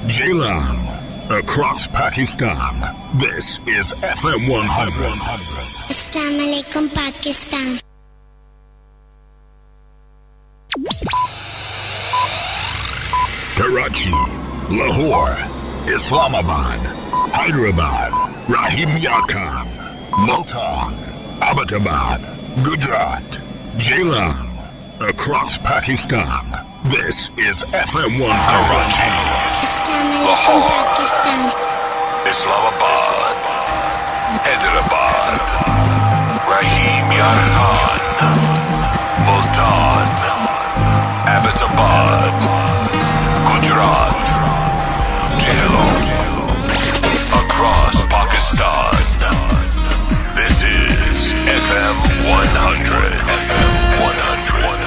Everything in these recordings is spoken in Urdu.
Jailam, across Pakistan. This is FM 100. Assalamu alaikum Pakistan. Karachi, Lahore, Islamabad, Hyderabad, Rahim Yar Khan, Multan, Abbottabad, Gujarat, Jailam, across Pakistan. This is FM 100. Assalamu alaikum Pakistan. Islamabad, Hyderabad, Rahim Yar Khan, Multan, Abbottabad, Gujarat, Jailam, across Pakistan. This is FM 100. FM 100.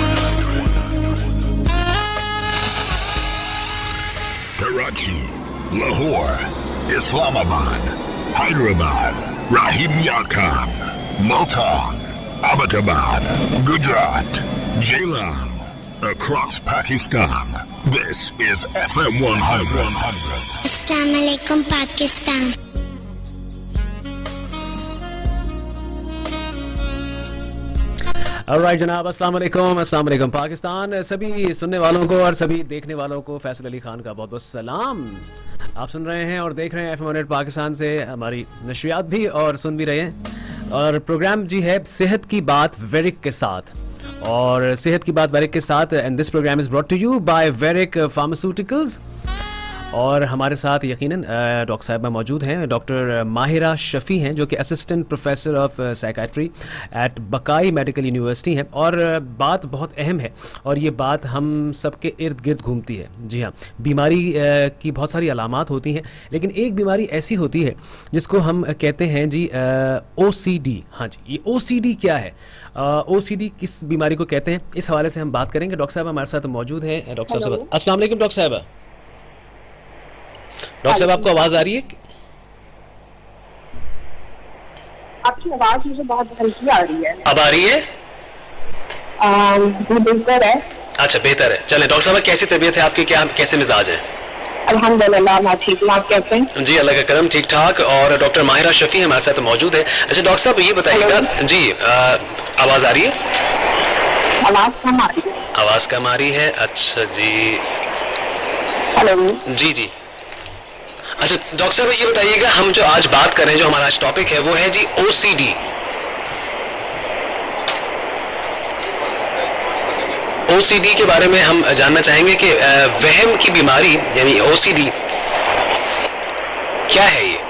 Karachi, Lahore, Islamabad, Hyderabad, Rahim Yar Khan, Multan, Abbottabad, Gujarat, Jailam, across Pakistan. This is FM 100. Assalamu alaikum Pakistan. Alright जनाब, अस्सलाम वालेकुम पाकिस्तान। सभी सुनने वालों को और सभी देखने वालों को फैसल अली खान का बहुत बहुत सलाम। आप सुन रहे हैं और देख रहे हैं FM 100 पाकिस्तान से हमारी नशरियात भी और सुन भी रहे हैं। और प्रोग्राम जी है सेहत की बात वेरिक के साथ, और सेहत की बात वेरिक के साथ, and this program is brought to you by Werrick pharmaceuticals. और हमारे साथ यकीनन डॉक्टर साहिबा मौजूद हैं, डॉक्टर माहिरा शफ़ी हैं जो कि assistant professor of psychiatry at Baqai medical university हैं। और बात बहुत अहम है और ये बात हम सबके इर्द गिर्द घूमती है। जी हाँ, बीमारी की बहुत सारी अलामात होती हैं, लेकिन एक बीमारी ऐसी होती है जिसको हम कहते हैं जी OCD। हाँ जी, ये OCD क्या है, OCD किस बीमारी को कहते हैं, इस हवाले से हम बात करेंगे। डॉक्टर साहब हमारे साथ मौजूद हैं। डॉक्टर साहब अस्सलाम वालेकुम। डॉक्टर साहब आपको आवाज आ रही है? आपकी आवाज मुझे बहुत हल्की आ रही है। अब आ रही है? बेहतर है। अच्छा, बेहतर है। चलें डॉक्टर साहब, कैसी तबीयत है आपकी, क्या कैसे मिजाज है? अल्हम्दुलिल्लाह मैं ठीक हूँ, आप कैसे हैं? जी अल्लाह का करम, ठीक ठाक। और डॉक्टर माहिरा शफ़ी हमारे साथ मौजूद है। अच्छा डॉक्टर साहब ये बताइएगा जी, आवाज आ रही है? आवाज कम आ रही है। आवाज कम आ रही है, अच्छा जी। हेलो जी जी। अच्छा डॉक्टर साहब ये बताइएगा, हम जो आज बात कर रहे हैं, जो हमारा आज टॉपिक है वो है जी OCD। OCD के बारे में हम जानना चाहेंगे कि वहम की बीमारी यानी OCD क्या है ये?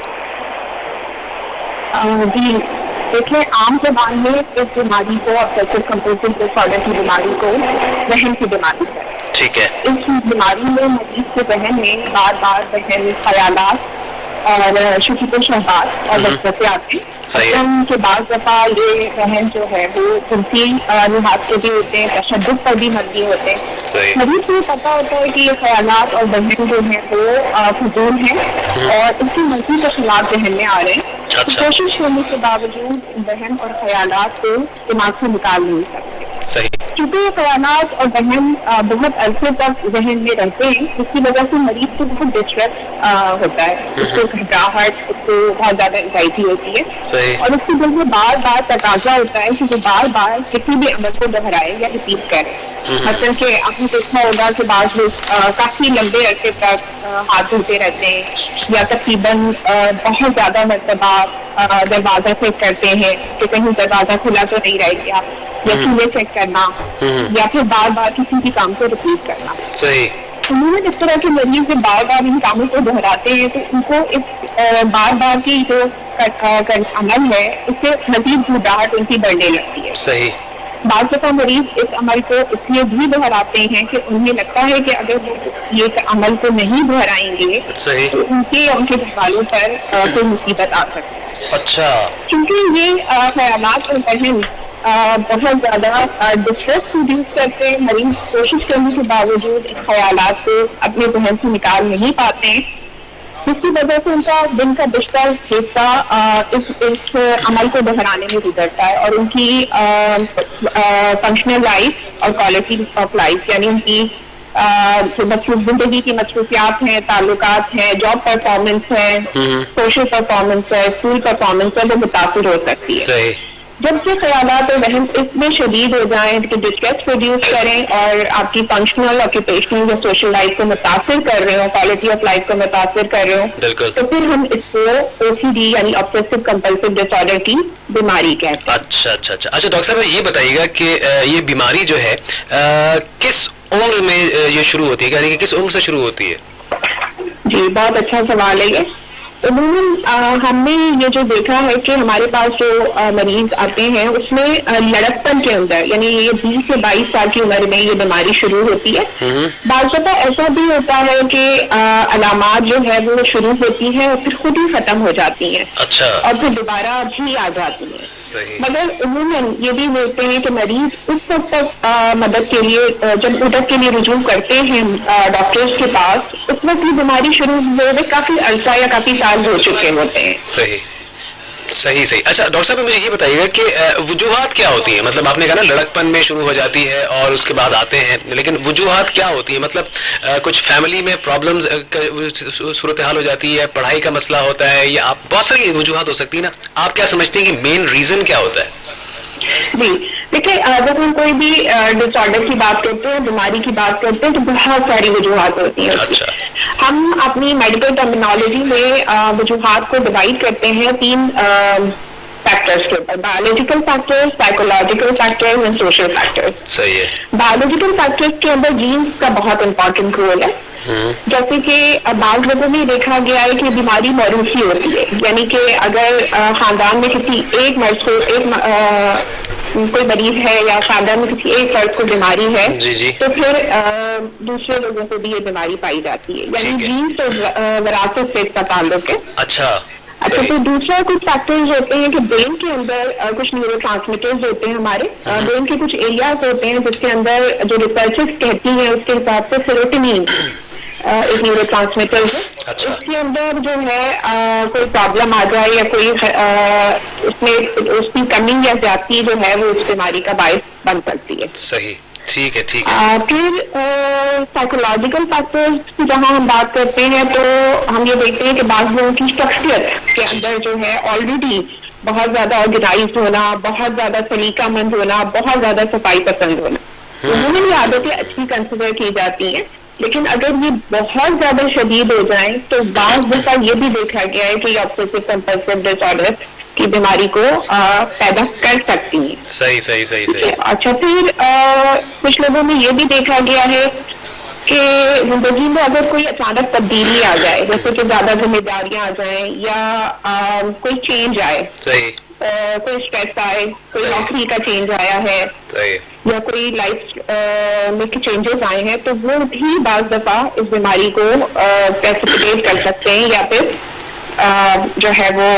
जी देखिए, आम जबान में इस बीमारी को, ऑब्सेसिव कंपल्सिव डिसऑर्डर की बीमारी को वहम की बीमारी है। ठीक है। इस बीमारी में मरीज के जहन में बार बार वहम, ख्यालात और शुक्र शहबात और वसवसे आते हैं के बाद दफा ये वहम जो है वो जिनसी लिहाज के भी होते हैं, तशद्दुद पर भी मबनी होते हैं। मरीज को पता होता है कि ये ख्यालात और वहम जो है वो फजूल हैं और इसकी मर्जी के खिलाफ जहन में आ रहे हैं। कोशिश करने के बावजूद वहम और ख्यालात को दिमाग से निकाल नहीं सकते। सही। क्योंकि ये ख्यालात और वहम बहुत अरसे तक जहन में रहते हैं, इसकी वजह से मरीज को बहुत डिस्ट्रेस होता है, उसको घबराहट, उसको बहुत ज्यादा एंजाइटी होती है और उसके दिल में बार बार तकाजा होता है कि वो बार बार किसी भी अमल को दोहराए या रिपीट करे। मतलब कि आपने देखा होगा कि बाद लोग काफी लंबे अरसे तक हाथ धोते रहते हैं या तकरीबन बहुत ज्यादा मरतबा दरवाजा चेक करते हैं कि कहीं दरवाजा खुला तो नहीं रह गया, या चूल्हे चेक करना, या फिर बार बार किसी भी काम को रिपीट करना। सही। उन्होंने जिस तरह के मरीज जब बार बार इन कामों को दोहराते हैं तो उनको इस बार बार की जो अमल है उससे मजीद घबराहट उनकी बढ़ने लगती है। सही। बार दफा मरीज इस अमल को इसलिए भी दोहराते हैं कि उन्हें लगता है कि अगर वो ये अमल को नहीं दोहराएंगे तो उनके या उनके घरवालों पर कोई मुसीबत आ सकती है। अच्छा। क्योंकि ये ख्यालात और वहम बहुत ज्यादा डिस्ट्रेस प्रोड्यूस करते हैं। मरीज कोशिश करने के बावजूद इन ख्यालात को अपने जहन से निकाल नहीं पाते हैं, जिसकी वजह से उनका दिन का बेशतर हिस्सा इस अमल को दोहराने में गुजरता है और उनकी फंक्शनल लाइफ और क्वालिटी ऑफ लाइफ यानी उनकी زندگی کی مصروفیات ہیں, تعلقات ہیں, جاب پرفارمنس ہے, سوشل پرفارمنس ہے, اسکول پرفارمنس ہے, وہ متاثر ہو سکتی ہے. جب یہ خیالات اور وہم اتنے شدید ہو جائیں کہ ڈسٹریس پروڈیوس کریں اور آپ کی فنکشنل, آکوپیشنل یا سوشل لائف کو متاثر کر رہے ہوں, کوالٹی آف لائف کو متاثر کر رہے ہوں, تو پھر ہم اس کو OCD یعنی آبسیسو کمپلسو ڈس آرڈر کی بیماری کہتے ہیں. اچھا ڈاکٹر صاحب یہ بتائیے گا کہ یہ بیماری جو ہے کس عمر میں یہ شروع ہوتی ہے, یعنی کہ کس عمر سے شروع ہوتی ہے؟ جی بہت اچھا سوال ہے یہ. عموماً ہم نے یہ جو دیکھا ہے کہ ہمارے پاس جو مریض آتے ہیں اس میں لڑکپن کے اندر, یعنی یہ 20 سے 22 سال کی عمر میں یہ بیماری شروع ہوتی ہے. بعض دفعہ ایسا بھی ہوتا ہے کہ علامات جو ہے وہ شروع ہوتی ہیں اور پھر خود ہی ختم ہو جاتی ہیں, اور پھر دوبارہ بھی آ جاتی ہیں. مگر عموماً یہ بھی دیکھتے ہیں کہ مریض اس وقت تک مدد کے لیے, جب مدد کے لیے رجوع کرتے ہیں ڈاکٹرز کے پاس, اس وقت یہ بیماری شروع ہوئے کافی عرصہ یا کافی سال ہو چکے ہوتے ہیں. صحیح. اچھا ڈاکٹر صاحب مجھے یہ بتائیے گا کہ وجوہات کیا ہوتی ہیں؟ مطلب آپ نے کہا نا لڑکپن میں شروع ہو جاتی ہے اور اس کے بعد آتے ہیں, لیکن وجوہات کیا ہوتی ہیں؟ مطلب کچھ فیملی میں پرابلمز صورتحال ہو جاتی ہے, پڑھائی کا مسئلہ ہوتا ہے, یا آپ بہت ساری وجوہات ہو سکتی ہیں نا, آپ کیا سمجھتے ہیں کہ مین ریزن کیا ہوتا ہے؟ جی دیکھیے, جب ہم کوئی بھی ڈس آرڈر کی بات کرتے ہیں, بیماری کی بات کرتے ہیں, تو بہت ساری وجوہات ہوتی ہیں. ہم اپنی میڈیکل ٹرمینالوجی میں وجوہات کو ڈیوائڈ کرتے ہیں 3 فیکٹرز کے اوپر: biological factors, psychological factors and social factors. صحیح ہے. بایولوجیکل فیکٹرز کے اندر جینز کا بہت امپورٹنٹ رول ہے. جیسے کہ بعض لوگوں میں دیکھا گیا ہے کہ بیماری موروثی ہوتی ہے, یعنی کہ اگر خاندان میں کسی ایک مرض کو کوئی مریض ہے یا خاندان میں کسی ایک فرد کو بیماری ہے, تو پھر دوسرے لوگوں کو بھی یہ بیماری پائی جاتی ہے. یعنی جینز اور وراثت سے اس کا تعلق ہے. اچھا, تو دوسرا کچھ فیکٹرز ہوتے ہیں کہ برین کے اندر کچھ نیورو ٹرانسمیٹرز ہوتے ہیں ہمارے, برین کے کچھ ایریاز ہوتے ہیں جس کے اندر جو ریسرچز کہتی ہیں اس کے حساب سے سیروٹونین ایک نیورو ٹرانسمیٹر ہے. اس کے اندر جو ہے کوئی پرابلم آ جائے یا کوئی اس میں اس کی کمی یا زیادتی جو ہے وہ اس بیماری کا باعث بن سکتی ہے. صحیح, ٹھیک ہے. پھر سائیکولوجیکل فیکٹرز کی جہاں ہم بات کرتے ہیں تو ہم یہ دیکھتے ہیں کہ بعض لوگوں کی شخصیت کے اندر جو ہے آلریڈی بہت زیادہ آرگنائزڈ ہونا, بہت زیادہ سلیقہ مند ہونا, بہت زیادہ صفائی پسند ہونا, عموماً یہ عادتیں اچھی کنسیڈر کی جاتی ہیں. لیکن اگر یہ بہت زیادہ شدید ہو جائیں تو بعض دفعہ یہ بھی دیکھا گیا ہے کہ یہ آبسیسو کمپلسو ڈس آرڈر کی بیماری کو پیدا کر سکتی ہیں. صحیح. اچھا, پھر کچھ لوگوں میں یہ بھی دیکھا گیا ہے کہ زندگی میں اگر کوئی اچانک تبدیلی آ جائے, جیسے کہ زیادہ ذمہ داریاں آ جائیں یا کوئی چینج آئے, کوئی اسٹریس آئے, کوئی نوکری کا چینج آیا ہے, یا کوئی لائف میں چینجز آئے ہیں, تو وہ بھی بعض دفعہ اس بیماری کو پریسپیٹیٹ کر سکتے ہیں یا پھر جو ہے وہ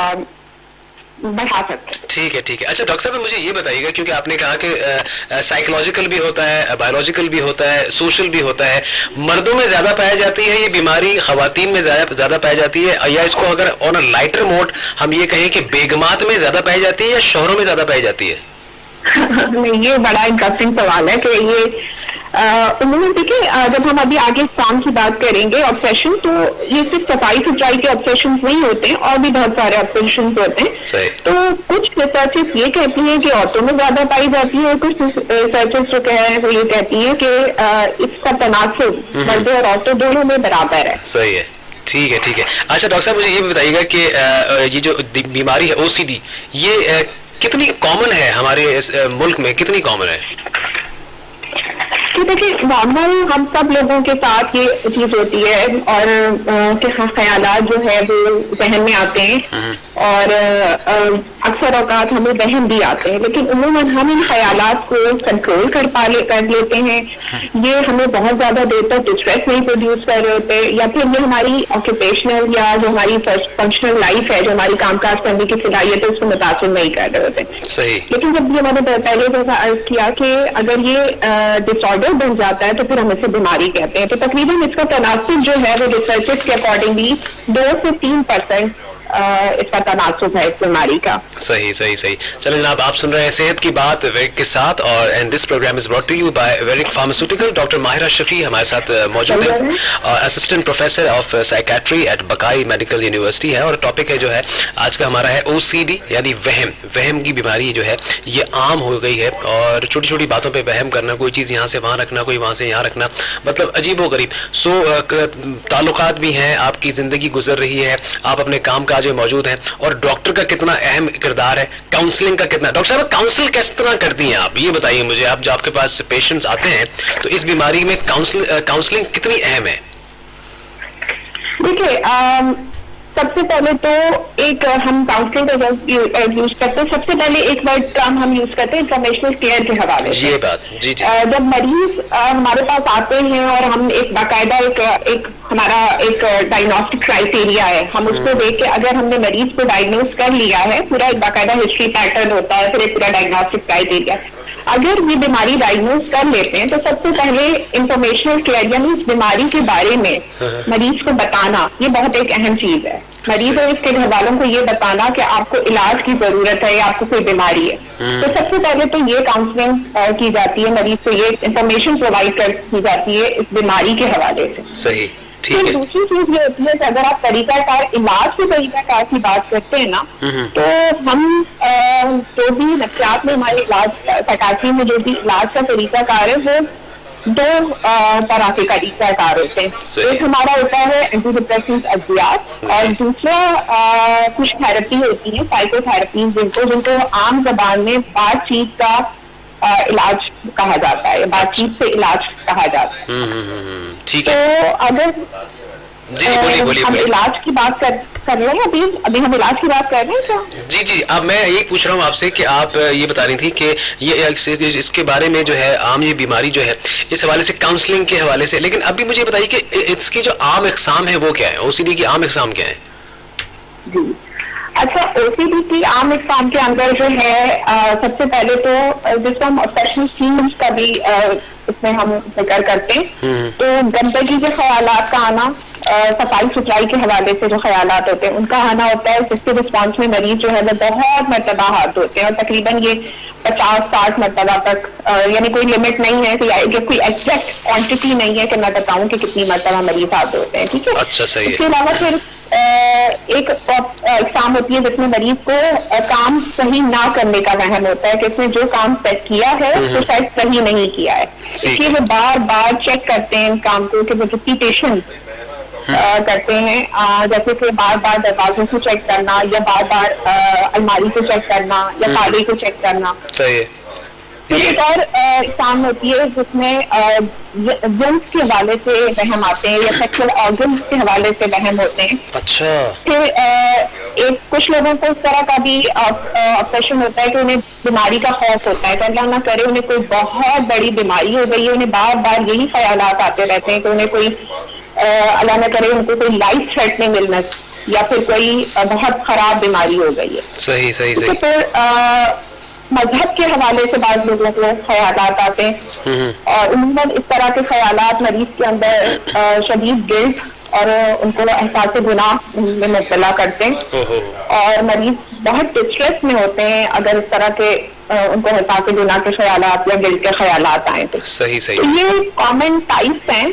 بڑھا سکتے ہیں. ٹھیک ہے. اچھا ڈاکٹر صاحب مجھے یہ بتائیے گا, کیونکہ آپ نے کہا کہ سائیکولوجیکل بھی ہوتا ہے, بایولوجیکل بھی ہوتا ہے, سوشل بھی ہوتا ہے, مردوں میں زیادہ پائی جاتی ہے یہ بیماری, خواتین میں زیادہ پائی جاتی ہے, یا اس کو اگر آن اے لائٹر موڈ ہم یہ کہیں کہ بیگمات میں زیادہ پائی جاتی ہے یا شوہروں میں زیادہ پائی جاتی ہے؟ یہ بڑا انٹرسٹنگ سوال ہے کہ یہ عموماً دیکھیں, جب ہم ابھی آگے کام کی بات کریں گے آبسیشن, تو یہ صرف صفائی ستھرائی کے آبسیشن نہیں ہوتے ہیں, اور بھی بہت سارے آبسیشن ہوتے ہیں. تو کچھ ریسرچز یہ کہتی ہیں کہ عورتوں میں زیادہ پائی جاتی ہے, اور کچھ ریسرچز جو وہ یہ کہتی ہیں کہ اس کا تناسب مردوں اور عورتوں دونوں میں برابر ہے. صحیح ہے. ٹھیک ہے. اچھا ڈاکٹر صاحب مجھے یہ بتائیے گا کہ یہ جو بیماری ہے OCD, یہ کتنی کامن ہے ہمارے ملک میں, کتنی کامن ہے؟ دیکھیے, نارمل ہم سب لوگوں کے ساتھ یہ چیز ہوتی ہے, اور خیالات جو ہے وہ ذہن میں آتے ہیں, اور اکثر اوقات ہمیں وہم بھی آتے ہیں, لیکن عموماً ہم ان خیالات کو کنٹرول کر لیتے ہیں. یہ ہمیں بہت زیادہ دیر تک ڈسٹریس نہیں پروڈیوس کر رہے ہوتے, یا پھر یہ ہماری آکوپیشنل یا جو ہماری فنکشنل لائف ہے, جو ہماری کام کاج کرنے کی صلاحیت ہے, اس کو متاثر نہیں کر رہے ہوتے. صحیح. لیکن جب یہ میں نے پہلے جیسا عرض کیا کہ اگر یہ ڈس آرڈر بن جاتا ہے تو پھر ہم اسے بیماری کہتے ہیں. تو تقریباً اس کا تناسب جو ہے وہ ریسرچز کے اکارڈنگلی 2 سے 3% इसका तनासुब है इस बीमारी का. सही सही सही. चलो जनाब, आप सुन रहे हैं सेहत की बात वेरिक के साथ, और and this program is brought to you by Werrick pharmaceutical. Doctor Mahira Shafi हमारे साथ मौजूद है, assistant professor of psychiatry at Baqai medical university है, और टॉपिक है जो है आज का हमारा है OCD यानी वहम की बीमारी जो है ये आम हो गई है, और छोटी छोटी बातों पे वहम करना, कोई चीज़ यहाँ से वहाँ रखना, कोई वहाँ से यहाँ रखना, मतलब अजीब व गरीब. सो ताल्लुकात भी हैं, आपकी ज़िंदगी गुजर रही है, आप अपने काम काज में मौजूद हैं, और डॉक्टर का कितना अहम किरदार है, काउंसलिंग का कितना. डॉक्टर साहब काउंसिल किस तरह करती हैं आप, ये बताइए मुझे. आप जो आपके पास पेशेंट्स आते हैं तो इस बीमारी में काउंसलिंग कितनी अहम है? देखिए, सबसे पहले तो एक हम काउंसलिंग का यूज करते हैं. सबसे पहले एक वर्ड टर्म हम यूज करते हैं इंफॉर्मेशनल केयर के हवाले से. ये बात जी जी. जब मरीज हमारे पास आते हैं और हम एक बाकायदा एक हमारा एक डायग्नोस्टिक क्राइटेरिया है, हम उसको देख के अगर हमने मरीज को डायग्नोज कर लिया है, पूरा एक बाकायदा हिस्ट्री पैटर्न होता है, फिर एक पूरा डायग्नोस्टिक क्राइटेरिया, अगर ये बीमारी डायग्नोज कर लेते हैं तो सबसे पहले इंफॉर्मेशनल केयर यानी इस बीमारी के बारे में मरीज को बताना, ये बहुत एक अहम चीज है. मरीज और इसके घर वालों को ये बताना कि आपको इलाज की जरूरत है या आपको कोई बीमारी है. तो सबसे पहले तो ये काउंसलिंग की जाती है, मरीज को ये इंफॉर्मेशन प्रोवाइड की जाती है इस बीमारी के हवाले से. सही. फिर दूसरी चीज ये होती है कि अगर आप तरीकाकार इलाज के तरीकाकार की बात करते हैं ना, तो हम जो भी नफ्सियात में हमारे इलाज, साइकियाट्री में जो भी इलाज का तरीकाकार है वो दो तरह के तरीकाकार होते हैं. एक हमारा होता है एंटी डिप्रेसेंट अद्वियात, और दूसरा कुछ थेरेपी होती है, साइकोथेरेपी, जिनको आम जबान में बातचीत का इलाज कहा जाता है, बातचीत से इलाज कहा जाता है. ठीक है. तो अगर बोलिए. हम इलाज की बात कर रहे हैं, अभी हम इलाज की बात कर रहे हैं क्या? जी जी. अब मैं यही पूछ रहा हूँ आपसे कि आप ये बता रही थी कि ये इसके बारे में जो है आम ये बीमारी जो है इस हवाले से काउंसलिंग के हवाले से, लेकिन अभी मुझे बताइए कि इसकी जो आम इकसाम है वो क्या है, OCD की आम इकसाम क्या है? जी अच्छा, OCD की आम इकसाम के अंदर जो है सबसे पहले तो जिसको हम ऑब्सेशनल थीम्स का भी इसमें हम जिक्र करते हैं, तो गंदगी के ख्यालात का आना, सफाई सुथराई के हवाले से जो ख्यालात होते हैं उनका आना होता है, जिसके रिस्पॉन्स में मरीज जो है वो बहुत मरतबा हाथ होते हैं, और तकरीबन ये 50-60 मरतबा तक, यानी कोई लिमिट नहीं है कि कोई एग्जैक्ट क्वांटिटी नहीं है कि मैं बताऊं कि कितनी मरतबा मरीज हाथ होते हैं. ठीक है. अच्छा, सही है. इसके अलावा फिर एक एग्जाम होती है जिसमें मरीज को काम सही ना करने का वहम होता है कि इसने जो काम सेट किया है वो शायद सही नहीं किया है, इसलिए वो बार बार चेक करते हैं काम को, कि वो रिपीटेशन करते हैं, जैसे कि बार बार दरवाजों को चेक करना, या बार बार अलमारी को चेक करना, या ताले को चेक करना. सही है. एक और एग्जाम होती है जिसमें जेंट्स के हवाले से वहम आते हैं, या सेक्सुअल ऑर्गन्स के हवाले से वहम होते हैं. अच्छा. फिर एक कुछ लोगों को इस तरह का भी ऑब्सेशन होता है कि उन्हें बीमारी का खौफ होता है, तो अल्लाह ना करे उन्हें कोई बहुत बड़ी बीमारी हो गई है, उन्हें बार बार यही ख्यालात आते रहते हैं कि उन्हें कोई अल्लाह ना करे उनको कोई लाइफ थ्रेटनिंग इलनेस या फिर कोई बहुत खराब बीमारी हो गई है. सही सही सही. तो फिर मजहब के हवाले से बाद लोगों को ख्यालात आते हैं, और उम्मन इस तरह के ख्यालात मरीज के अंदर शदीद गिल्ट और उनको एहसास गुनाह में मुब्तला करते हैं, और मरीज बहुत डिस्ट्रेस में होते हैं अगर इस तरह के उनको एहसास गुनाह के ख्यालात या गिल्ट के ख्यालात आए. तो सही सही. तो ये कॉमन टाइप्स हैं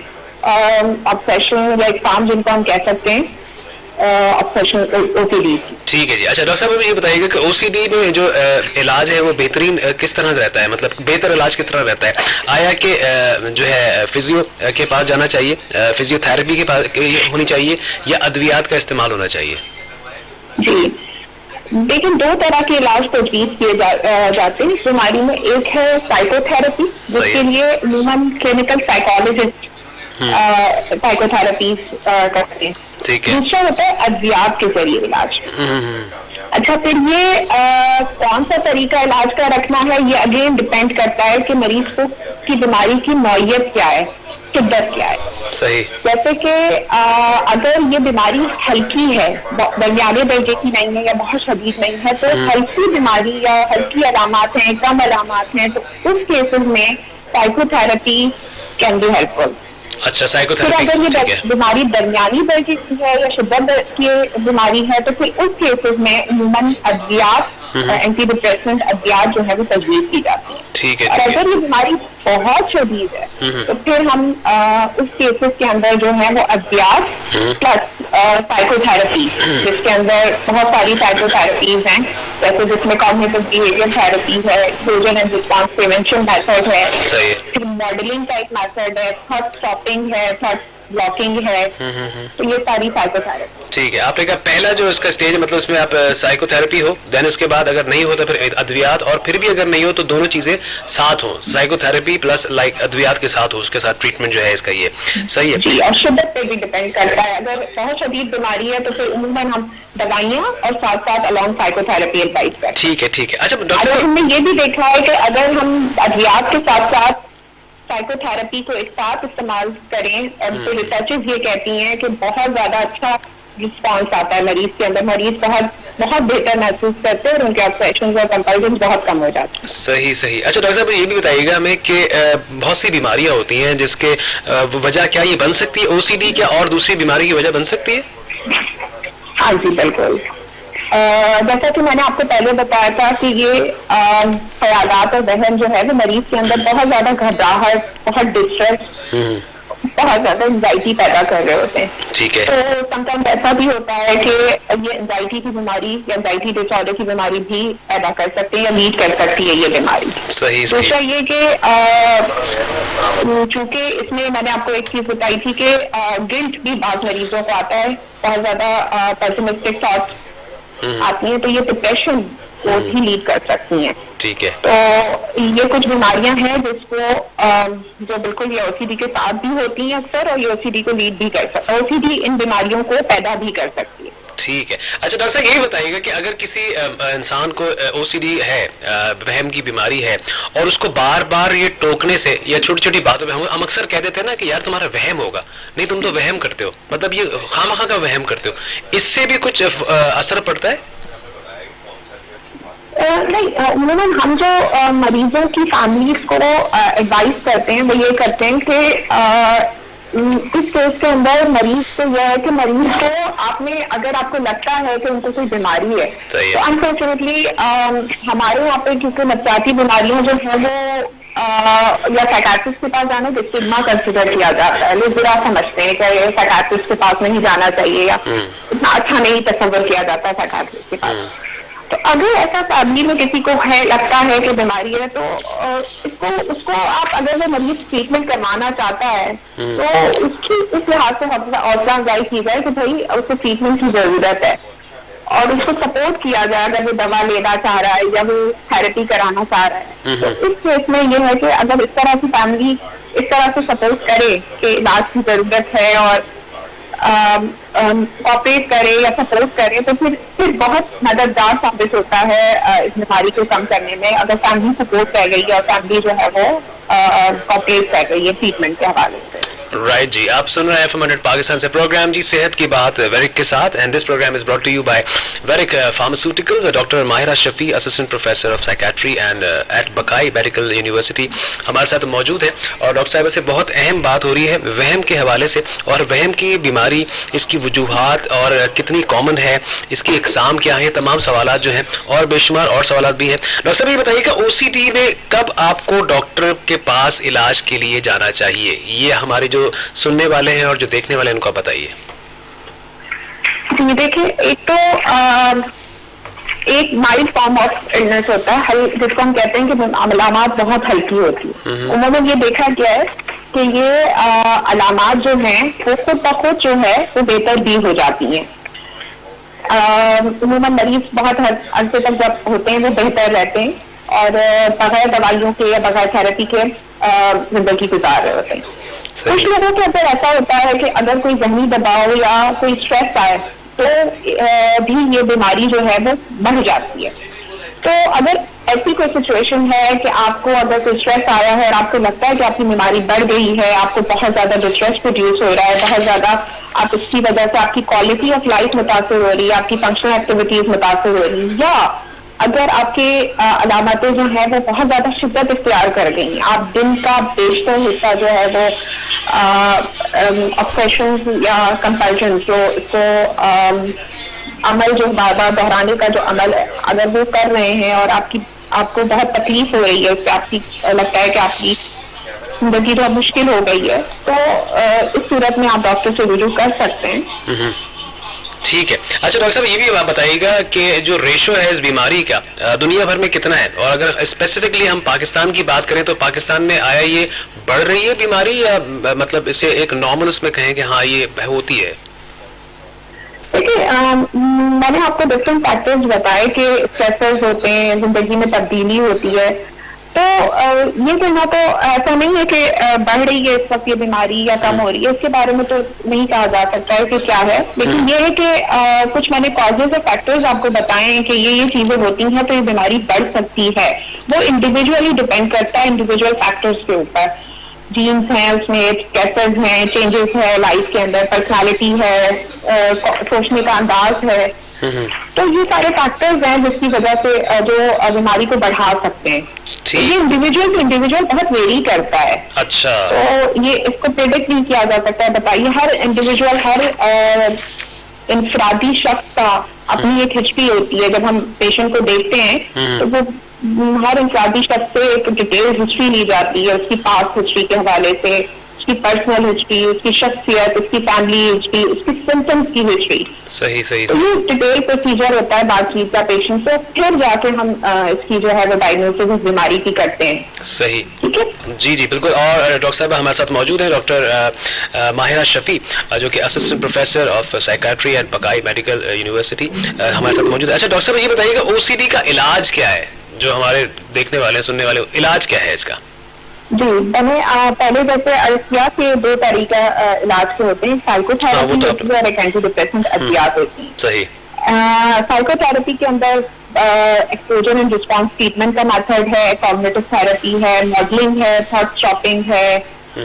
ऑब्सेशन या एग्जाम जिनको हम कह सकते हैं ऑब्सेशन OCD. ठीक है जी. अच्छा डॉक्टर साहब, मुझे ये बताइएगा कि OCD में जो इलाज है वो बेहतरीन किस तरह रहता है, मतलब बेहतर इलाज किस तरह रहता है? आया कि जो है फिजियो के पास जाना चाहिए, फिजियोथेरेपी के पास होनी चाहिए, या अद्वियात का इस्तेमाल होना चाहिए? जी लेकिन दो तरह के इलाज तजवीज किए जाते हैं इस बीमारी में. एक है साइकोथेरेपी, जिसके लिए अमूमन क्लिनिकल साइकोलॉजिस्ट साइकोथेरेपी करते हैं. दूसरा होता है अद्वियात के जरिए इलाज. अच्छा, फिर ये कौन सा तरीका इलाज का रखना है, ये अगेन डिपेंड करता है कि मरीज को की बीमारी की नौयत क्या है, शिद्दत क्या है. सही. जैसे कि अगर ये बीमारी हल्की है, दरमियाने दर्जे की नहीं है या बहुत शदीद नहीं है, तो हल्की बीमारी या हल्की अलामात हैं, कम अलामात हैं, तो उस केसेस में साइकोथेरेपी कैन बी हेल्पफुल. अच्छा, साइकोथेरेपी। फिर अगर ये बीमारी दरमियानी दर्जे की है या शिद्दत की बीमारी है तो फिर उस केसेस में उम्मन अद्वियात, एंटी डिप्रेसेंट अद्वियात जो है वो तजवीज की जाती है। ठीक है। और अगर ये बीमारी बहुत शदीद है तो फिर हम उस केसेस के अंदर जो है वो अद्वियात प्लस साइकोथेरेपी, जिसके अंदर बहुत सारी साइकोथेरेपीज हैं, जैसे जिसमें कॉग्निटिव बिहेवियर थेरेपी है, exposure and response prevention method है, फिर मॉडलिंग टाइप मेथड है, थॉट स्टॉपिंग है, थॉट ब्लॉकिंग है, तो ये सारी साइकोथेरेपी। ठीक है। आपने कहा पहला जो इसका स्टेज है, मतलब इसमें आप साइकोथेरेपी हो, देन उसके बाद अगर नहीं हो तो फिर अद्वियात, और फिर भी अगर नहीं हो तो दोनों चीजें साथ हो, साइकोथेरेपी प्लस लाइक अद्वियात के साथ हो, उसके साथ ट्रीटमेंट जो है इसका, ये सही है जी। और शिद्दत पे भी डिपेंड करता है, अगर बहुत शदीद बीमारी है तो फिर उम्मन हम दवाइयाँ और साथ साथ अलॉन्ग साइकोथेरेपी एडवाइस करते हैं। ठीक है, ठीक है। अच्छा डॉक्टर, हमने ये भी देखा है कि अगर हम अद्वियात के साथ साथ साइकोथेरेपी को एक साथ इस्तेमाल करें, और तो रिसर्चेस ये कहती हैं कि बहुत ज्यादा अच्छा रिस्पॉन्स आता है मरीज के अंदर, मरीज बहुत बेहतर महसूस करते हैं और उनके ऑब्सेशंस और कंपल्शंस बहुत कम हो जाते हैं। सही सही। अच्छा डॉक्टर साहब, ये भी बताइएगा हमें कि बहुत सी बीमारियां होती हैं जिसके वजह क्या ये बन सकती है, ओसीडी क्या और दूसरी बीमारी की वजह बन सकती है? हाँ जी बिल्कुल। जैसा कि मैंने आपको पहले बताया था कि ये ख्यालात और वहम जो है वो मरीज के अंदर बहुत ज्यादा घबराहट, बहुत डिस्ट्रेस, बहुत ज्यादा एंजाइटी पैदा कर रहे होते हैं। ठीक है। तो समटाइम्स ऐसा भी होता है कि ये एंजाइटी की बीमारी या एंजाइटी डिसऑर्डर की बीमारी भी पैदा कर सकते हैं या लीड कर सकती है ये बीमारी। सही। दूसरा ये कि चूंकि इसमें मैंने आपको एक चीज बताई थी कि गिल्ट भी बाज़ मरीजों को आता है, बहुत ज्यादा पेसिमिस्टिक थॉट्स आती हैं, तो ये डिप्रेशन को भी लीड कर सकती हैं। ठीक है। तो ये कुछ बीमारियां हैं जिसको जो बिल्कुल ये ओसीडी के साथ भी होती हैं अक्सर, और ये ओसीडी को लीड भी कर सकती है, ओसीडी इन बीमारियों को पैदा भी कर सकती है। ठीक है। अच्छा डॉक्टर साहब, यही बताइएगा कि अगर किसी इंसान को ओसीडी है, वहम की बीमारी है, और उसको बार बार ये टोकने से या छोटी छोटी बातों में, हम अक्सर कह देते हैं ना कि यार तुम्हारा वहम होगा, नहीं तुम तो वहम करते हो, मतलब ये खामखा का वहम करते हो, इससे भी कुछ असर पड़ता है? नहीं, उन्होंने हम जो मरीजों की फैमिलीज को एडवाइस करते हैं वो ये करते हैं कि इस केस के अंदर मरीज को यह है कि मरीज को अगर आपको लगता है कि उनको कोई बीमारी है तो अनफॉर्चुनेटली हमारे यहाँ पे क्योंकि नफसियाती बीमारियां जो है वो या साइकाट्रिस्ट के पास जाना स्टिग्मा कंसिडर किया जाता है, लोग बुरा समझते हैं कि साइकाट्रिस्ट के पास नहीं जाना चाहिए या इतना अच्छा नहीं तस्वर किया जाता है साइकाट्रिस्ट के पास। तो अगर ऐसा फैमिली में किसी को है लगता है कि बीमारी है तो उसको आप अगर वो मरीज ट्रीटमेंट करवाना चाहता है तो उसकी इस लिहाज से हौसला अफजाई की जाए कि भाई उसको ट्रीटमेंट की जरूरत है और उसको सपोर्ट किया जाए अगर वो दवा लेना चाह रहा है या वो थेरेपी कराना चाह रहा है। तो इस केस में ये है कि अगर इस तरह की फैमिली इस तरह से सपोर्ट करे कि इलाज की जरूरत है और ऑपरेट करे या सपोर्ट करे तो फिर बहुत मददगार साबित होता है इस बीमारी को कम करने में, अगर फैमिली सपोर्ट कर गई और फैमिली जो है वो ऑपरेट कर गई है ट्रीटमेंट के हवाले से। राइट जी, आप सुन रहे हैं FM 100 पाकिस्तान से प्रोग्राम जी सेहत की बात वेरिक के साथ, and this program is brought to you by Werrick pharmaceuticals. Doctor Mahira Shafi, assistant professor of psychiatry and at Baqai medical university हमारे साथ मौजूद है। और डॉक्टर साहब से बहुत अहम बात हो रही है वहम के हवाले से, और वहम की बीमारी, इसकी वजूहात और कितनी कॉमन है, इसकी इकसाम क्या है, तमाम सवाल जो हैं और बेशुमार और सवाल भी हैं। डॉक्टर साहब ये बताइएगा OCD में कब आपको डॉक्टर के पास इलाज के लिए जाना चाहिए, ये हमारे जो सुनने वाले हैं और जो देखने वाले हैं उनको बताइए। देखिए, एक तो एक माइल्ड फॉर्म ऑफ इलनेस होता है जिसको हम कहते हैं कि अलामात बहुत हल्की होती है। उन्होंने ये देखा गया है कि ये अलामात जो हैं वो खुद ब खुद जो है वो बेहतर भी हो जाती हैं। उन्होंने मरीज बहुत अरसे तक जब होते हैं वो बेहतर रहते हैं और बगैर दवाइयों के या बगैर थेरेपी के जिंदगी गुजार रहे होते हैं। कुछ लोगों के अंदर ऐसा होता है कि अगर कोई ज़हनी दबाव या कोई स्ट्रेस आए तो भी ये बीमारी जो है वो बढ़ जाती है। तो अगर ऐसी कोई सिचुएशन है कि आपको अगर कोई स्ट्रेस आया है और आपको लगता है कि आपकी बीमारी बढ़ गई है, आपको बहुत ज्यादा डिस्ट्रेस प्रोड्यूस हो रहा है, बहुत ज्यादा आप इसकी वजह से आपकी क्वालिटी ऑफ लाइफ मुतासर हो रही है, आपकी फंक्शनल एक्टिविटीज मुतासर हो रही है, या اگر آپ کے علامتیں جو ہیں وہ بہت زیادہ شدت اختیار کر گئی، آپ دن کا بیشتر حصہ جو ہے وہ آبسیشنز یا کمپلشن جو اس کو عمل جو بار بار دہرانے کا جو عمل ہے اگر وہ کر رہے ہیں اور آپ کو بہت تکلیف ہو رہی ہے اس سے، آپ کی لگتا ہے کہ آپ کی زندگی جو مشکل ہو گئی ہے، تو اس صورت میں آپ ڈاکٹر سے رجوع کر سکتے ہیں. ٹھیک ہے. اچھا ڈاکٹر صاحب یہ بھی آپ بتائیے گا کہ جو ریشو ہے اس بیماری کا دنیا بھر میں کتنا ہے، اور اگر اسپیسیفکلی ہم پاکستان کی بات کریں تو پاکستان میں آیا یہ بڑھ رہی ہے بیماری، یا مطلب اسے ایک نارمل اس میں کہیں کہ ہاں یہ ہوتی ہے؟ دیکھیے میں نے آپ کو ڈفرینٹ فیکٹرز بتائے کہ اسٹریسرز ہوتے ہیں، زندگی میں تبدیلی ہوتی ہے، تو یہ کہنا تو ایسا نہیں ہے کہ بڑھ رہی ہے اس وقت یہ بیماری یا کم ہو رہی ہے، اس کے بارے میں تو نہیں کہا جا سکتا ہے کہ کیا ہے، لیکن یہ ہے کہ کچھ میں نے کازز اور فیکٹرز آپ کو بتائے ہیں کہ یہ چیزیں ہوتی ہیں تو یہ بیماری بڑھ سکتی ہے. وہ انڈیویجولی ڈپینڈ کرتا ہے انڈیویجول فیکٹرز کے اوپر. جینس ہیں، اس میں اسٹریسرز ہیں، چینجز ہے لائف کے اندر، پرسنالٹی ہے، سوچنے کا انداز ہے، تو یہ سارے فیکٹرز ہیں جس کی وجہ سے جو بیماری کو بڑھا سکتے ہیں. یہ انڈیویجول بہت ویری کرتا ہے. اچھا. تو یہ اس کو پریڈکٹ نہیں کیا جا سکتا ہے. بتائیے ہر انڈیویجول، ہر انفرادی شخص کا اپنی ایک ہسٹری ہوتی ہے. جب ہم پیشنٹ کو دیکھتے ہیں تو وہ ہر انفرادی شخص سے ایک ڈیٹیل ہسٹری لی جاتی ہے، اس کی پاسٹ ہسٹری کے حوالے سے، اس کی پرسنل ہسٹری، اس کی شخصیت، اس کی فیملی ہسٹری، اس کی سمپٹمس کی ہسٹری. صحیح. یہ ڈیٹیل پروسیجر ہوتا ہے بات چیت کا پیشنٹ سے، پھر جا کے ہم اس کی جو ہے وہ ڈائگنوسس اس بیماری کی کرتے ہیں. صحیح. ٹھیک ہے جی بالکل. اور ڈاکٹر صاحب ہمارے ساتھ موجود ہیں ڈاکٹر ماہرہ شفیع جو کہ assistant professor of psychiatry at Baqai medical university ہمارے ساتھ موجود ہے. اچھا ڈاکٹر صاحب یہ بتائیے گا OCD کا علاج کیا ہے؟ جو ہمارے دیکھنے والے سننے والے، علاج کیا ہے اس کا؟ جی میں نے پہلے جیسے عرض کیا کہ 2 طریقہ علاج کے ہوتے ہیں، سائیکو تھراپی اور ایک اینٹی ڈپریسنٹ ادویات ہوتی ہیں. صحیح. سائیکو تھراپی کے اندر ایکسپوجر اینڈ رسپانس ٹریٹمنٹ کا میتھڈ ہے، کوگنیٹو تھراپی ہے، ماڈلنگ ہے، تھاٹ شاپنگ ہے،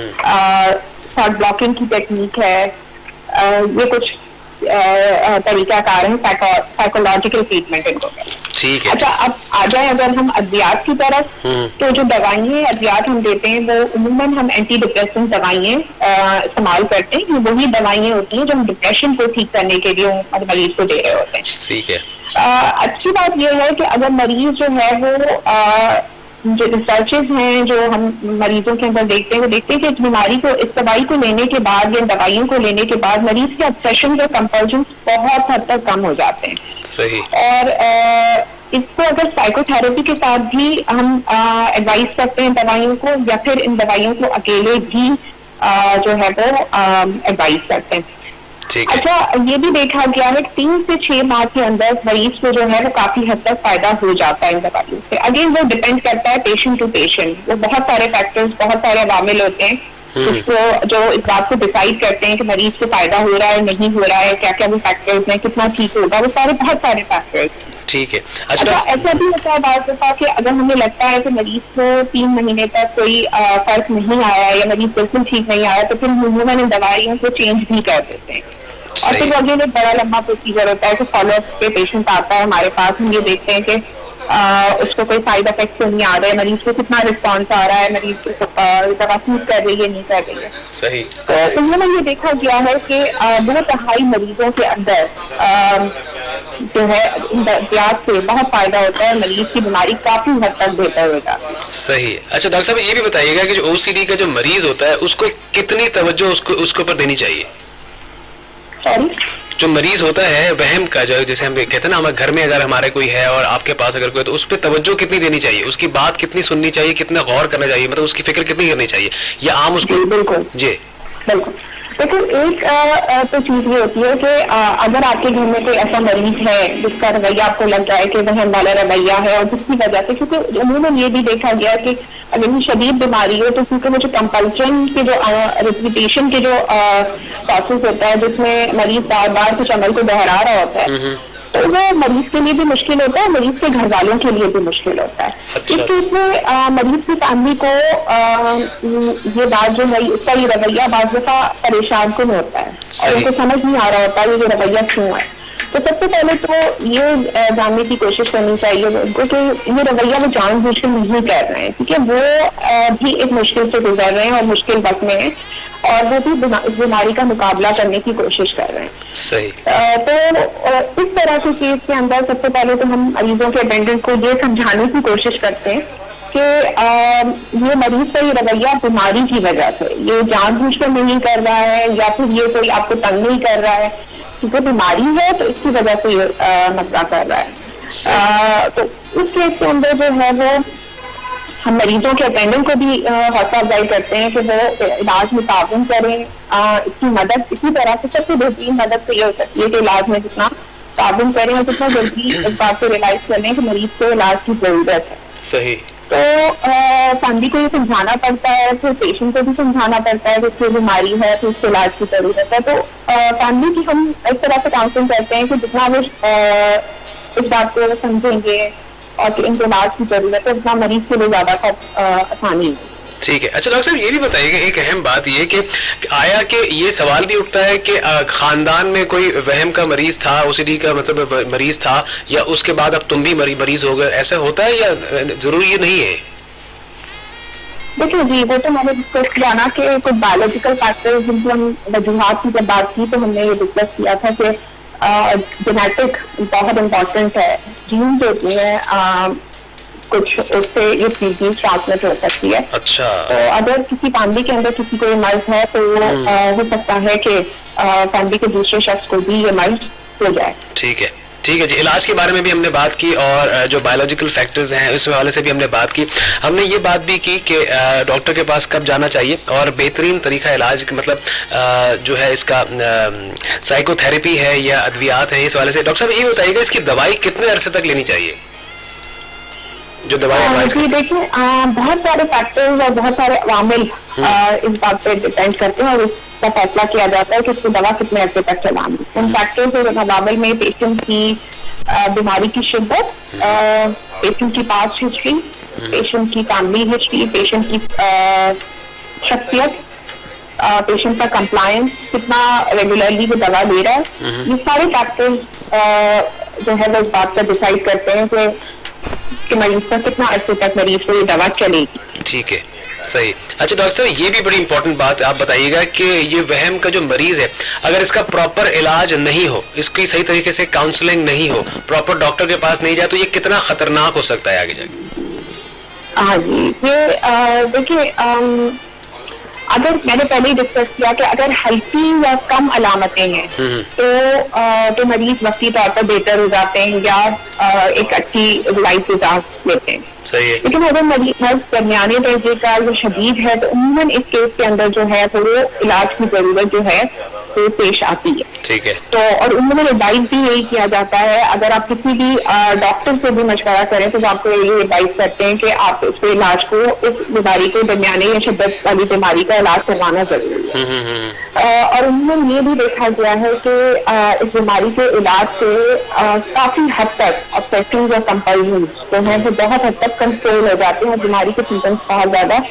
تھاٹ بلاکنگ کی ٹیکنیک ہے. یہ کچھ طریقہ کار ہیں سائیکولوجیکل ٹریٹمنٹ ان کو. ٹھیک ہے. اچھا اب آ جائیں اگر ہم ادویات کی طرف، تو جو دوائیں ادویات ہم دیتے ہیں وہ عموماً ہم اینٹی ڈپریسنٹ دوائیں استعمال کرتے ہیں. یہ وہی دوائیں ہوتی ہیں جو ہم ڈپریشن کو ٹھیک کرنے کے لیے مریض کو دے رہے ہوتے ہیں. ٹھیک ہے. اچھی بات یہ ہے کہ اگر مریض جو ہے وہ جو ریسرچز ہیں جو ہم مریضوں کے اندر دیکھتے ہیں، وہ دیکھتے ہیں کہ اس بیماری کو، اس دوائی کو لینے کے بعد یا دوائیوں کو لینے کے بعد مریض کے obsession اور compulsions بہت حد تک کم ہو جاتے ہیں. صحیح. اور اس کو اگر سائیکو تھراپی کے ساتھ بھی ہم ایڈوائز کرتے ہیں دوائیوں کو، یا پھر ان دوائیوں کو اکیلے بھی جو ہے وہ ایڈوائز کرتے ہیں. اچھا یہ بھی دیکھا گیا ہے کہ 3 سے 6 ماہ کے اندر مریض کو جو ہے وہ کافی حد تک فائدہ ہو جاتا ہے ان دوائیوں سے. اگین وہ ڈپینڈ کرتا ہے پیشنٹ ٹو پیشنٹ. وہ بہت سارے فیکٹرز، بہت سارے عوامل ہوتے ہیں اس کو جو اس بات کو ڈیسائڈ کرتے ہیں کہ مریض کو فائدہ ہو رہا ہے نہیں ہو رہا ہے، کیا کیا وہ فیکٹرز ہیں، کتنا ٹھیک ہوگا، وہ سارے بہت سارے فیکٹرز. ٹھیک ہے. اچھا ایسا بھی ہوتا ہے بعض دفعہ کہ اگر ہمیں لگتا ہے کہ مریض کو 3 مہینے تک کوئی فرق نہیں آیا یا مریض بالکل ٹھیک نہیں آیا، تو پھر عموماً ان دوائیوں کو چینج بھی کر دیتے ہیں. اور پھر وہ ایک بڑا لمبا پروسیجر ہوتا ہے کہ فالو اپ پہ پیشنٹ آتا ہے ہمارے پاس، ہم یہ دیکھتے ہیں کہ اس کو کوئی سائڈ افیکٹ نہیں آ رہے ہیں، مریض کو کتنا رسپانس آ رہا ہے، مریض کو دوا سوٹ کر رہی ہے نہیں کر رہی ہے. صحیح. تو انہوں نے یہ دیکھا گیا ہے کہ بہت ہائی مریضوں کے اندر جو ہے احتیاط سے بہت فائدہ ہوتا ہے، مریض کی بیماری کافی حد تک بہتر ہو جاتی ہے. صحیح. اچھا ڈاکٹر صاحب یہ بھی بتائیے گا کہ جو OCD کا جو مریض ہوتا ہے اس کو کتنی توجہ اس کے اوپر دینی چاہیے؟ جو مریض ہوتا ہے وہم کا، جو جیسے ہم کہتے ہیں نا ہمارے گھر میں اگر ہمارے کوئی ہے اور آپ کے پاس اگر کوئی، تو اس پہ توجہ کتنی دینی چاہیے، اس کی بات کتنی سننی چاہیے، کتنا غور کرنا چاہیے، مطلب اس کی فکر کتنی کرنی چاہیے، یا عام اس کو؟ بالکل جی بالکل. لیکن ایک تو چیز یہ ہوتی ہے کہ اگر آپ کے گھر میں کوئی ایسا مریض ہے جس کا رویہ آپ کو لگ جائے کہ وہم والا رویہ ہے، اور جس کی وجہ سے، کیونکہ عموماً یہ بھی دیکھا گیا کہ اگر یہ شدید بیماری ہو تو کیونکہ وہ جو کمپلشن کے جو ریپیٹیشن کے جو پروسیس ہوتا ہے جس میں مریض بار بار کچھ عمل کو دہرا رہا ہوتا ہے، تو وہ مریض کے لیے بھی مشکل ہوتا ہے، مریض کے گھر والوں کے لیے بھی مشکل ہوتا ہے. اس کیس میں مریض کی فیملی کو یہ بات جو ہے اس کا یہ رویہ بعض دفعہ پریشان کن ہوتا ہے اور ان کو سمجھ نہیں آ رہا ہوتا ہے یہ رویہ کیوں ہے. تو سب سے پہلے تو یہ جاننے کی کوشش کرنی چاہیے ان کو کہ یہ رویہ وہ جان بوجھ کر نہیں کر رہے ہیں، کیونکہ وہ بھی ایک مشکل سے گزر رہے ہیں اور مشکل وقت میں ہیں، اور وہ بھی اس بیماری کا مقابلہ کرنے کی کوشش کر رہے ہیں. صحیح. تو اس طرح کی چیز کے اندر سب سے پہلے تو ہم مریضوں کے اٹینڈنٹ کو یہ سمجھانے کی کوشش کرتے ہیں کہ یہ مریض کا یہ رویہ بیماری کی وجہ سے، یہ جان بوجھ کر نہیں کر رہا ہے یا پھر یہ کوئی آپ کو تنگ نہیں کر رہا ہے، کیونکہ بیماری ہے تو اس کی وجہ سے یہ مسئلہ کر رہا ہے. تو اس کیس کے اندر جو ہے وہ ہم مریضوں کے اٹینڈنٹ کو بھی حوصلہ افزائی کرتے ہیں کہ وہ علاج میں تعاون کریں. اس کی مدد اسی طرح سے سب سے بہترین مدد تو یہ ہو سکتی ہے کہ علاج میں جتنا تعاون کریں اور جتنا جلدی اس بات کو ریلائز کر لیں کہ مریض کو علاج کی ضرورت ہے. صحیح. تو فیملی کو یہ سمجھانا پڑتا ہے، پھر پیشنٹ کو بھی سمجھانا پڑتا ہے کہ اس کی بیماری ہے، پھر اس کو علاج کی ضرورت ہے. تو فیملی کی ہم اس طرح سے کاؤنسلنگ کرتے ہیں کہ جتنا وہ اس بات کو سمجھیں گے اور کہ ان کو علاج کی ضرورت ہے اتنا مریض کے لیے زیادہ آسانی ہے. ٹھیک ہے. اچھا ڈاکٹر صاحب یہ بھی بتائیے کہ ایک اہم بات یہ کہ آیا کہ یہ سوال بھی اٹھتا ہے کہ خاندان میں کوئی وہم کا مریض تھا، OCD کا مطلب مریض تھا، یا اس کے بعد اب تم بھی مریض ہو گئے، ایسا ہوتا ہے یا ضروری نہیں ہے؟ دیکھیے جی، وہ تو میں نے ڈسکس کیا نا کہ کچھ بایولوجیکل فیکٹر جن کی ہم وجوہات کی جب بات کی تو ہم نے یہ ڈسکس کیا تھا کہ جینیٹک بہت امپورٹنٹ ہے. جینز ہوتی ہیں کچھ اس سے یہ ڈیزیز ٹرانسمٹ ہو سکتی ہے. اچھا. تو اگر کسی فیملی کے اندر کسی کو یہ مرض ہے تو ہو سکتا ہے کہ فیملی کے دوسرے شخص کو بھی یہ مرض ہو جائے. ٹھیک ہے. ٹھیک ہے جی. علاج کے بارے میں بھی ہم نے بات کی اور جو بایولوجیکل فیکٹرز ہیں اس حوالے سے بھی ہم نے بات کی. ہم نے یہ بات بھی کی کہ ڈاکٹر کے پاس کب جانا چاہیے اور بہترین طریقہ علاج مطلب جو ہے اس کا سائیکو تھراپی ہے یا ادویات ہیں. اس حوالے سے ڈاکٹر صاحب یہ بتائیے گا اس کی دوائی کتنے عرصے تک لینی چاہیے جو دوائی؟ دیکھیں بہت سارے فیکٹرز اور بہت سارے عوامل اس بات پہ ڈپینڈ کرتے ہیں اور اس کا فیصلہ کیا جاتا ہے کہ اس کو دوا کتنے عرصے تک چلانی. ان فیکٹرز اور عوامل میں پیشنٹ کی بیماری کی شدت، پیشنٹ کی پاسٹ ہسٹری، پیشنٹ کی فیملی ہسٹری، پیشنٹ کی شخصیت، پیشنٹ کا کمپلائنس، کتنا ریگولرلی وہ دوا لے رہا ہے، یہ سارے فیکٹرز جو ہے وہ اس بات پر ڈیسائڈ کرتے ہیں کہ مریض کا کتنا عرصے تک مریض کو یہ دوا چلے گی. ٹھیک ہے. صحیح. اچھا ڈاکٹر صاحب یہ بھی بڑی امپورٹنٹ بات ہے، آپ بتائیے گا کہ یہ وہم کا جو مریض ہے اگر اس کا پراپر علاج نہیں ہو، اس کی صحیح طریقے سے کاؤنسلنگ نہیں ہو، پراپر ڈاکٹر کے پاس نہیں جائے تو یہ کتنا خطرناک ہو سکتا ہے آگے جا کے؟ ہاں جی، یہ دیکھیے اگر میں نے پہلے ہی ڈسکس کیا کہ اگر ہلکی یا کم علامتیں ہیں تو مریض وقتی طور پر بہتر ہو جاتے ہیں یا ایک اچھی لائف گزار لیتے ہیں. لیکن اگر مریض درمیانے درجے کا جو شدید ہے تو عموماً اس کیس کے اندر جو ہے تو وہ علاج کی ضرورت جو ہے وہ پیش آتی ہے. ٹھیک ہے. تو اور عموماً ایڈوائز بھی یہی کیا جاتا ہے، اگر آپ کسی بھی ڈاکٹر سے بھی مشورہ کریں تو آپ کو یہ ایڈوائز کرتے ہیں کہ آپ اس کے علاج کو اس بیماری کو درمیانے یا شدت والی بیماری کا علاج کروانا ضروری ہے. اور عموماً یہ بھی دیکھا گیا ہے کہ اس بیماری کے علاج سے کافی حد تک ابسیشنز اور کمپلشنز جو ہیں وہ بہت حد تک کنٹرول ہو جاتے ہیں اور بیماری کے سمپٹمس بہت زیادہ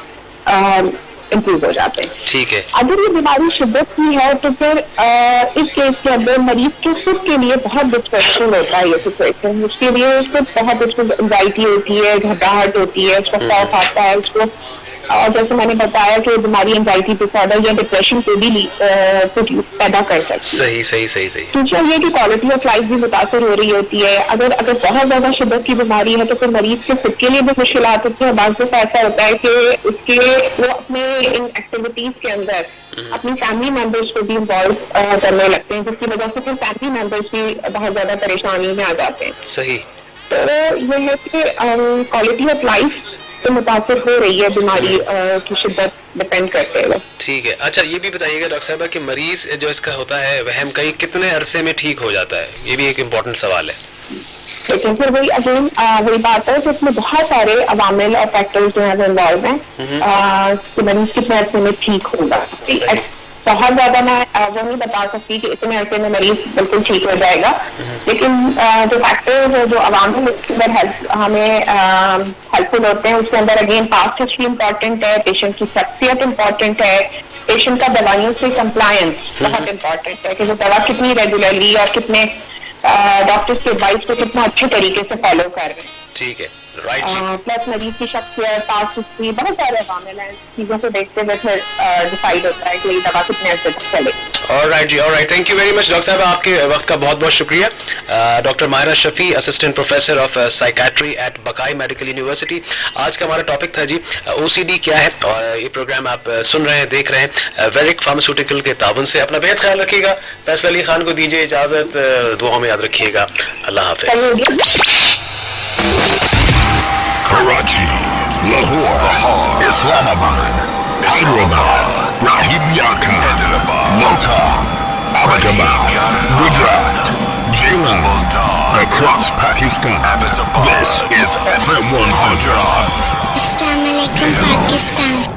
امپروو ہو جاتے ہیں. ٹھیک ہے. اگر یہ بیماری شدت کی ہے تو پھر اس کیس کے اندر مریض کے خود کے لیے بہت ڈسٹریسفل ہوتا ہے یہ سچویشن. اس کے لیے اس کو بہت انزائٹی ہوتی ہے، گھبراہٹ ہوتی ہے، اس کو خوف آتا ہے اس کو. اور جیسے میں نے بتایا کہ بیماری انزائٹی ڈس آرڈر یا ڈپریشن کو بھی پیدا کر سکتی ہے. صحیح. دوسرا یہ کہ کوالٹی آف لائف بھی متاثر ہو رہی ہوتی ہے. اگر بہت زیادہ شدت کی بیماری ہے تو پھر مریض کے خود کے لیے بھی مشکلات ہوتی ہیں. بعض دفعہ ایسا ہوتا ہے کہ اس کے وہ اپنے ان ایکٹیویٹیز کے اندر اپنی فیملی ممبرس کو بھی انوالو کرنے لگتے ہیں، جس کی وجہ سے پھر فیملی ممبرس بھی بہت زیادہ پریشانی میں آ جاتے ہیں. صحیح. تو یہ ہے کہ کوالٹی آف لائف تو متاثر ہو رہی ہے بیماری کی شدت ڈپینڈ کرتے ہوئے. ٹھیک ہے. اچھا یہ بھی بتائیے گا ڈاکٹر صاحبہ کہ مریض جو اس کا ہوتا ہے وہم کا یہ کتنے عرصے میں ٹھیک ہو جاتا ہے؟ یہ بھی ایک امپورٹنٹ سوال ہے. لیکن پھر وہی بات ہے کہ اس میں بہت سارے عوامل اور فیکٹرز جو ہیں وہ انوالو ہیں کہ مریض کتنے عرصے میں ٹھیک ہوگا. بہت زیادہ میں وہ نہیں بتا سکتی کہ اتنے عرصے میں مریض بالکل ٹھیک ہو جائے گا، لیکن جو فیکٹرز ہے جو عوامل اس کے اندر ہمیں ہیلپ فل ہوتے ہیں اس کے اندر اگین پاسٹ ہسٹری امپورٹنٹ ہے، پیشنٹ کی شخصیت امپورٹنٹ ہے، پیشنٹ کا دوائیوں سے کمپلائنس بہت امپورٹنٹ ہے کہ وہ دوا کتنی ریگولرلی اور کتنے ڈاکٹرس کی ایڈوائس کو کتنا اچھے طریقے سے فالو کر رہے ہیں. ٹھیک ہے, رائٹ. پلس مریض کی شخصیت, پاس ہسٹری, بہت سارے عوامل ہیں. چیزوں کو دیکھتے ہوئے پھر ڈیسائڈ ہوتا ہے کہ یہ دوا کتنے عرصے تک چلے. آلرائٹ جی, alright. Thank you very much doctor صاحب, آپ کے وقت کا بہت بہت شکریہ. Doctor Mahira Shafi, assistant professor of psychiatry at Baqai medical university. آج کا ہمارا ٹاپک تھا جی او سی ڈی کیا ہے, اور یہ پروگرام آپ سن رہے ہیں, دیکھ رہے ہیں ویرک فارماسیوٹیکل کے تعاون سے. اپنا بہت خیال رکھیے گا. فیصل علی خان کو دیجیے اجازت, دعاؤں میں یاد رکھیے گا. اللہ حافظ. Karachi, Lahore, Islamabad, Hyderabad, Rahim Yakab, Multan, Ahmedabad, Gujarat, Jailan, across Pakistan. This is FM 100. Assalamualaikum Pakistan.